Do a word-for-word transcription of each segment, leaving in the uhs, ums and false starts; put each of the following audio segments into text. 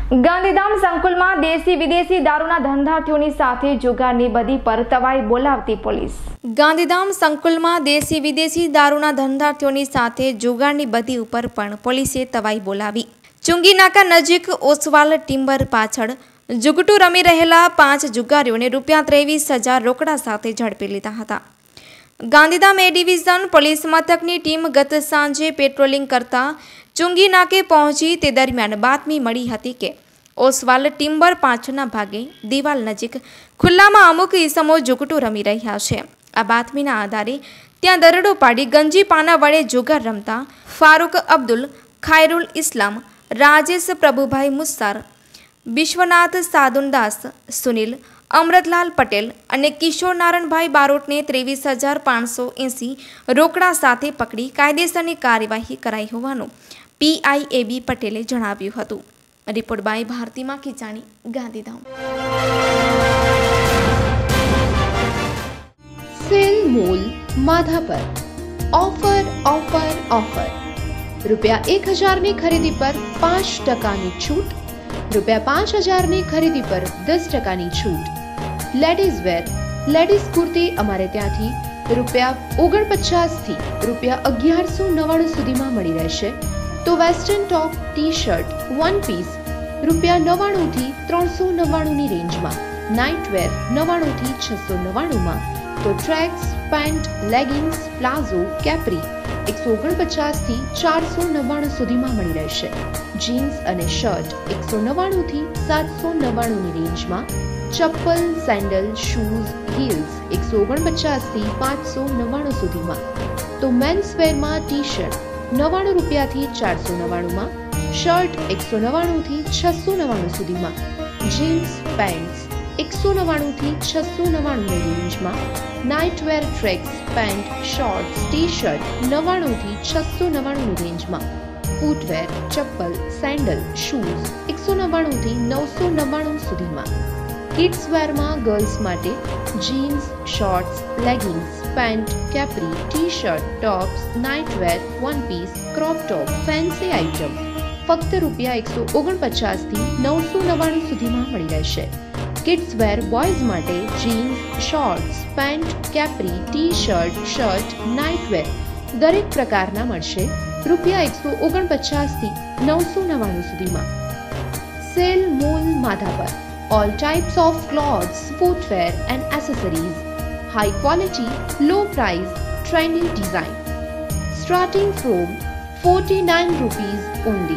ગાંધીધામ સંકુલમાં દેશી વિદેશી દારૂના ધંધાર્થીઓની સાથે જુગારની બદી પર તવાઈ બોલાવતી પોલીસ। ગાંધીધામ સંકુલમાં દેશી વિદેશી દારૂના ધંધાર્થીઓની સાથે જુગારની બદી ઉપર પણ પોલીસે તવાઈ બોલાવી। ચુંગી નાકા નજીક ઓસવાલ ટિમ્બર પાછળ જુગટુ રમી રહેલા પાંચ જુગારીઓને રૂપિયા ત્રેવીસ હજાર રોકડા સાથે ઝડપી લીધા હતા। ગાંધીધામ એ ડિવિઝન પોલીસ મથકની ટીમ ગત સાંજે પેટ્રોલિંગ કરતા ચુંગી નાકે પહોંચી તે દરમિયાન બાતમી મળી હતી કે ઓસવાલ ટિમ્બર પાછળના ભાગે દિવાલ નજીક ખુલ્લામાં અમુક ઈસમો જુગટુ રમી રહ્યા છે। આ બાતમીના આધારે ત્યાં દરોડો પાડી ગંજી પાના વડે જુગાર રમતા ફારૂક અબ્દુલ, ખાયરુલ ઇસ્લામ, રાજેશ પ્રભુભાઈ મુસ્સાર, વિશ્વનાથ સાદુનદાસ, સુનિલ, અમૃતલાલ પટેલ અને કિશોર નારણભાઈ બારોટને ત્રેવીસ હજાર પાંચસો એંસી રોકડા સાથે પકડી કાયદેસરની કાર્યવાહી કરાઈ હોવાનું પીઆઈ એ બી પટેલે જણાવ્યું હતું। રિપોર્ટ બાય ભારતીમાં ખીચાણી, Gandhidham. Sale mall Madhapar offer offer offer રૂપિયા એક હજારની ખરીદી પર પાંચ ટકાની છૂટ, રૂપિયા પાંચ હજારની ખરીદી પર દસ ટકાની છૂટ। લેડીઝ વેર લેડીઝ કુર્તી અમારે ત્યાંથી રૂપિયા ઓગણપચાસ થી રૂપિયા અગિયારસો નવ્વાણું સુધીમાં મળી રહેશે। તો western top, T shirt, one piece રૂપિયા નવ્વાણું થી ત્રણસો નવ્વાણું ની રેન્જમાં, નાઇટ વેર નવ્વાણું થી છસો નવ્વાણું માં, તો tracks, pant, leggings, palazzo, capri એકસો ઓગણપચાસ થી ચારસો નવ્વાણું સુધીમાં મળી રહેશે। જીન્સ અને શર્ટ એકસો નવ્વાણું થી સાતસો નવ્વાણું ની રેન્જમાં, ચપ્પલ, સેન્ડલ, શૂઝ, હીલ્સ એકસો ઓગણપચાસ થી પાંચસો નવ્વાણું સુધીમાં, તો મેન્સ વેરમાં ટી શર્ટ નવ્વાણું રૂપિયાથી ચારસો નવ્વાણું માં, શર્ટ એકસો નવ્વાણું થી છસો નવ્વાણું સુધીમાં, જીન્સ, પેન્ટ્સ એકસો નવ્વાણું થી છસો નવ્વાણું ની રેન્જમાં, night wear tracks, pant, shorts, T shirt નવ્વાણું થી છસો નવ્વાણું ની રેન્જમાં, ફૂટવેર, ચપ્પલ, સેન્ડલ, શૂઝ એકસો નવ્વાણું થી નવસો નવ્વાણું સુધીમાં, કિડ્સ વેરમાં ગર્લ્સ માટે jeans, shorts, leggings, pant, capri, T shirt, tops, night wear, one piece, crop top, fancy item ફક્ત રૂપિયા એકસો ઓગણપચાસ થી નવસો નવ્વાણું સુધીમાં મળી રહેશે। કિડ્સ વેર બોયઝ માટે jeans, shorts, pant, capri, T shirt, shirt, night wear દરેક પ્રકારના મળશે રૂપિયા એકસો ઓગણપચાસ થી નવસો નવ્વાણું સુધીમાં। Sale mall Madhapar all types of clothes, footwear and accessories, high quality, low price, trendy design, starting from forty-nine rupees only.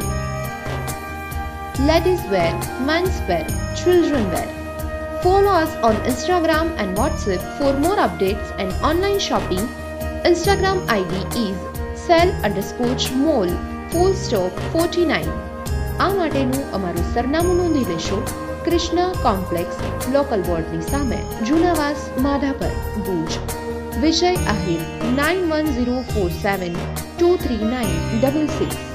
Ladies wear, men's wear, children wear. Follow us on Instagram and WhatsApp for more updates and online shopping. Instagram I D is sell underscore mall full stop forty-nine. આ માટેનું અમારું સરનામું નોંધી લેશો। Krishna complex, local બોર્ડની સામે, Junavas, Madhapar, Bhuj. Vijay Ahir nine one zero four seven two three nine double six.